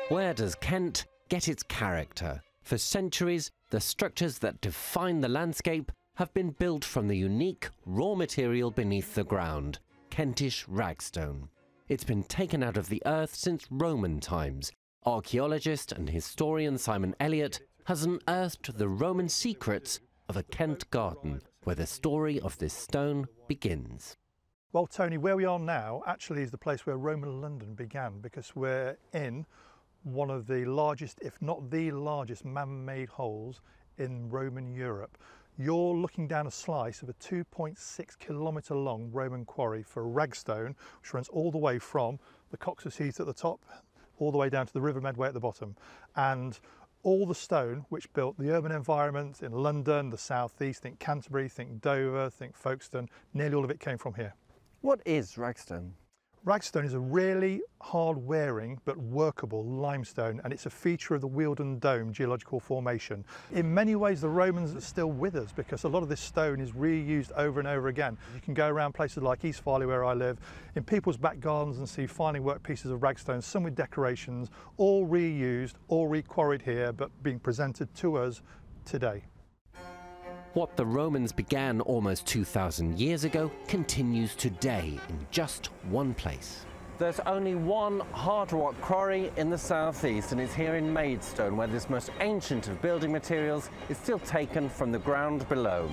Where does Kent get its character? For centuries, the structures that define the landscape have been built from the unique raw material beneath the ground, Kentish Ragstone. It's been taken out of the earth since Roman times. Archaeologist and historian Simon Elliott has unearthed the Roman secrets of a Kent garden, where the story of this stone begins. Well, Tony, where we are now actually is the place where Roman London began, because we're in one of the largest, if not the largest, man-made holes in Roman Europe. You're looking down a slice of a 2.6 kilometre long Roman quarry for Ragstone, which runs all the way from the Cox's Heath at the top, all the way down to the River Medway at the bottom. And all the stone which built the urban environment in London, the South East, think Canterbury, think Dover, think Folkestone, nearly all of it came from here. What is Ragstone? Ragstone is a really hard-wearing but workable limestone, and it's a feature of the Wealden Dome geological formation. In many ways the Romans are still with us, because a lot of this stone is reused over and over again. You can go around places like East Farley, where I live, in people's back gardens and see finely worked pieces of ragstone, some with decorations, all reused, all re-quarried here, but being presented to us today. What the Romans began almost 2,000 years ago continues today in just one place. There's only one hard rock quarry in the southeast, and it's here in Maidstone, where this most ancient of building materials is still taken from the ground below.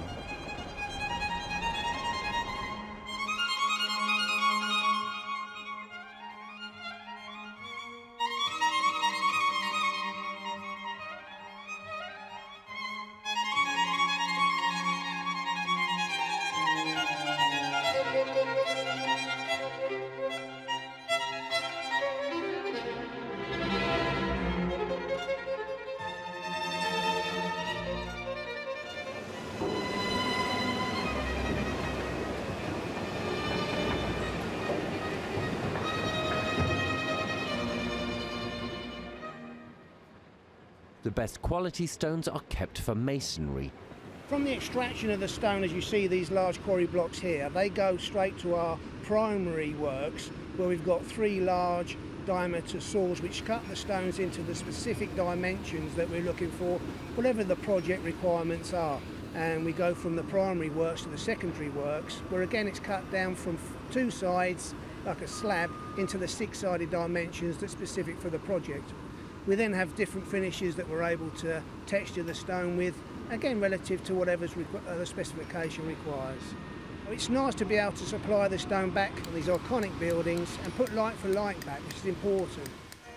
The best quality stones are kept for masonry. From the extraction of the stone, as you see these large quarry blocks here, they go straight to our primary works, where we've got 3 large diameter saws which cut the stones into the specific dimensions that we're looking for, whatever the project requirements are. And we go from the primary works to the secondary works, where again it's cut down from 2 sides, like a slab, into the 6-sided dimensions that's specific for the project. We then have different finishes that we're able to texture the stone with, again relative to whatever the specification requires. It's nice to be able to supply the stone back on these iconic buildings and put like for like back, which is important.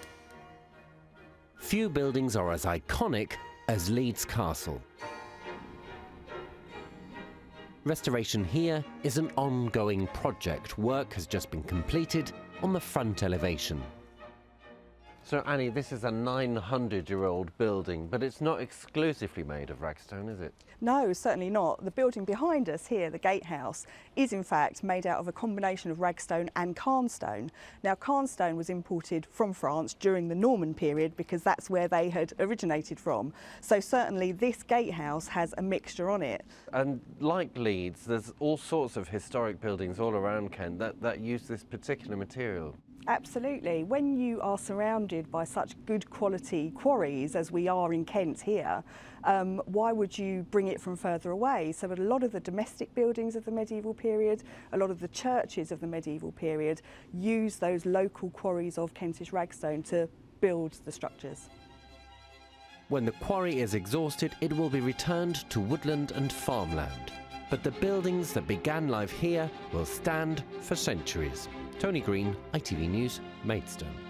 Few buildings are as iconic as Leeds Castle. Restoration here is an ongoing project. Work has just been completed on the front elevation. So Annie, this is a 900-year-old building, but it's not exclusively made of ragstone, is it? No, certainly not. The building behind us here, the gatehouse, is in fact made out of a combination of ragstone and cairnstone. Now, cairnstone was imported from France during the Norman period because that's where they had originated from. So certainly this gatehouse has a mixture on it. And like Leeds, there's all sorts of historic buildings all around Kent that use this particular material. Absolutely. When you are surrounded by such good quality quarries as we are in Kent here, why would you bring it from further away? So a lot of the domestic buildings of the medieval period, a lot of the churches of the medieval period use those local quarries of Kentish Ragstone to build the structures. When the quarry is exhausted, it will be returned to woodland and farmland. But the buildings that began life here will stand for centuries. Tony Green, ITV News, Maidstone.